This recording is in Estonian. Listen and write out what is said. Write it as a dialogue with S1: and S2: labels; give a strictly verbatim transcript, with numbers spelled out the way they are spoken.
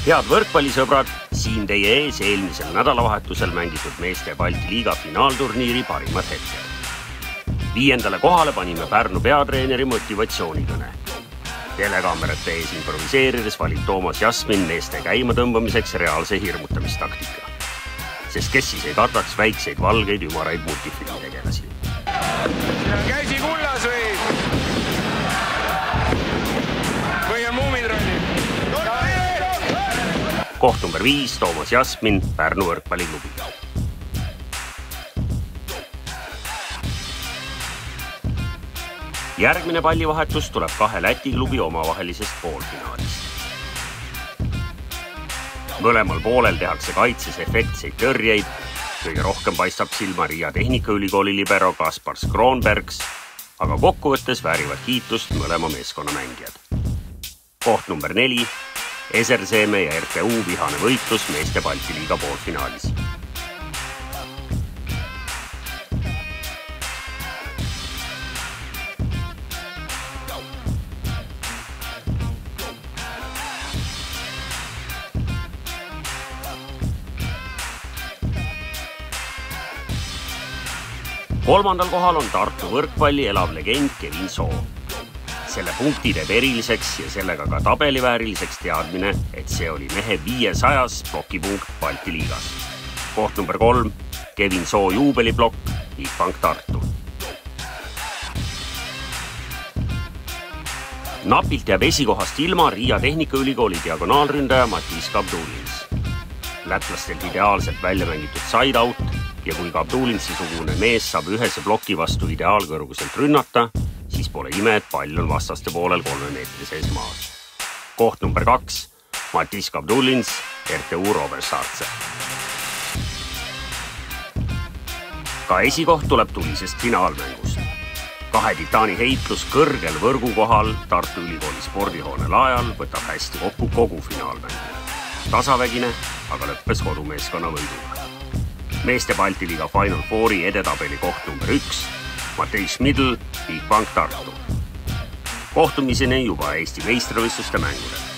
S1: Head võrkpallisõbrad, siin teie ees eelmisel nädalavahetusel mängitud meeste Balti liiga finaalturniiri parimad hetked. Viiendale kohale panime Pärnu peatreeneri motivatsioonikõne. Telekaamerate ees improviseerides valib Toomas Jasmin meeste käima tõmbamiseks reaalse hirmutamistaktika. Sest kes siis ei kataks väikseid valgeid ümaraid multifilmi tegelasi.
S2: Käsi kullas või? Või on muumitrolli?
S1: Koht number viis, Toomas Jasmin, Pärnu võrkpalliklubi. Järgmine pallivahetus tuleb kahe Läti klubi omavahelisest poolfinaalist. Mõlemal poolel tehakse kaitses efektseid tõrjeid. Kõige rohkem paistab silma Riia Tehnikaülikooli libero Kaspar Skronbergs, aga kokkuvõttes väärivad kiitust mõlema meeskonna mängijad. Koht number neli, Eserseeme ja R T U vihane võitlus meeste Balti liiga poolfinaalis. Kolmandal kohal on Tartu võrkpalli elav legend Kevin Soo. Selle punkti teeb eriliseks ja sellega ka tabelivääriliseks teadmine, et see oli mehe viiesajas plokipunkt Balti liigas. Koht number kolm, Kevin Soo juubeliplokk, Bigbank Tartu. Napilt jääb esikohast ilma Riia Tehnikaülikooli diagonaalründaja Matis Kabdulins. Lätlastelt ideaalselt välja mängitud side-out ja kui Kabdulinsi-sugune mees saab ühese ploki vastu ideaalkõrguselt rünnata, siis pole ime, et pall on vastaste poolel kolme meetri sees maas. Koht number kaks, Matis Kabdulins, R T U Robersaartse. Ka esikoht tuleb tulisest finaalmängust. Kahe titaani heitlus kõrgel võrgu kohal Tartu Ülikooli spordihoone laajal võtab hästi kokku kogu finaalmängu. Tasavägine, aga lõppes kodumeeskonna võiduga. Meeste Balti liiga Final Fouri edetabeli koht number üks, Matei Schmidl, Bigbank Tartu. Kohtumiseni juba Eesti meistrivõistluste mängudel.